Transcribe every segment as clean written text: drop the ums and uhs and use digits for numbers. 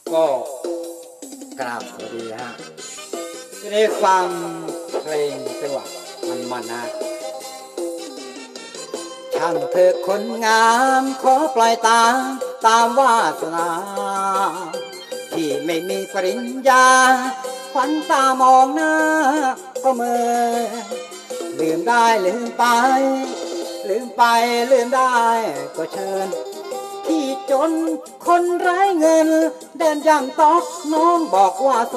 ก็กราบสวัสดีฮะที่ได้ฟังเพลงจังหวะมันนะช่างเธอคนงามขอปล่อยตามวาสนาที่ไม่มีปริญญาขวัญตามองหน้าก็เมื่อลืมได้ลืมไปลืมได้ก็เชิญที่จนคนไร้เงินเดินย่ำตอกน้องบอกว่าโซ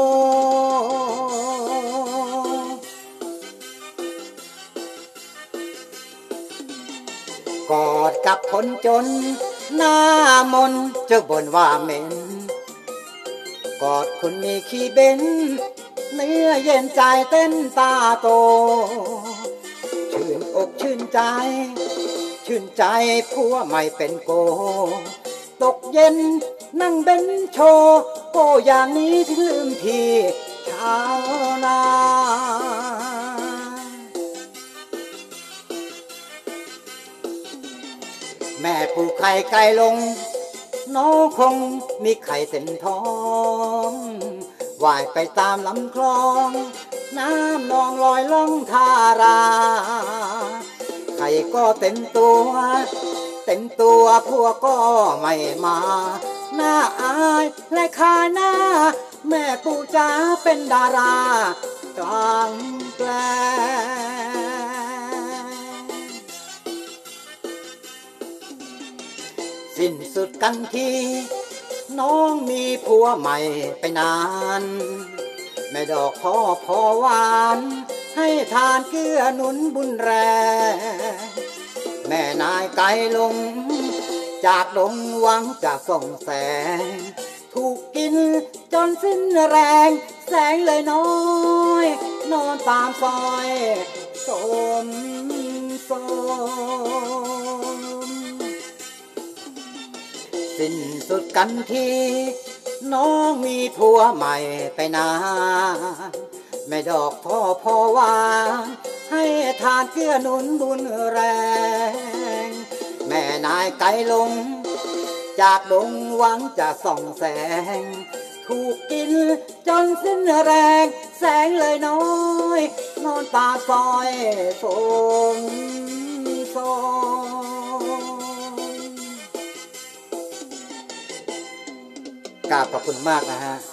กอดกับคนจนหน้ามนจะบ่นว่าเหม็นกอดคนมีขี้เบ้นเนื้อเย็นใจเต้นตาโตชื่นอกชื่นใจผัวไม่เป็นโกตกเย็นนั่งเบ้นโชว์โกอย่างนี้ถึงลืมทีชาวนาแม่ปลูกไข่ไก่ลงน้องคงมีไข่เต็มท้องว่ายไปตามลำคลองน้ำนองลอยล่องทาราไข่ก็เต็มตัวพวกก็ไม่มาหน้าอายและคาหน้าแม่ปู่จ๋าเป็นดารากลางแปลสิ้นสุดกันทีน้องมีผัวใหม่ไปนานแม่ดอกพอหวานให้ทานเกื้อหนุนบุญแรงแม่นายไกลลงจากดงหวังจะส่องแสงถูกกินจนสิ้นแรงแสงเลยน้อยนอนตามซอยสมสิ้นสุดกันทีน้องมีผัวใหม่ไปนานแม่ดอกพอหวานให้ทานเกื้อหนุนบุญแรงแม่นายไกลลงจากดงหวังจะส่องแสงถูกกินจนสิ้นแรงแสงเลยน้อยนอนตาซอยสมกราบขอบคุณมากนะฮะ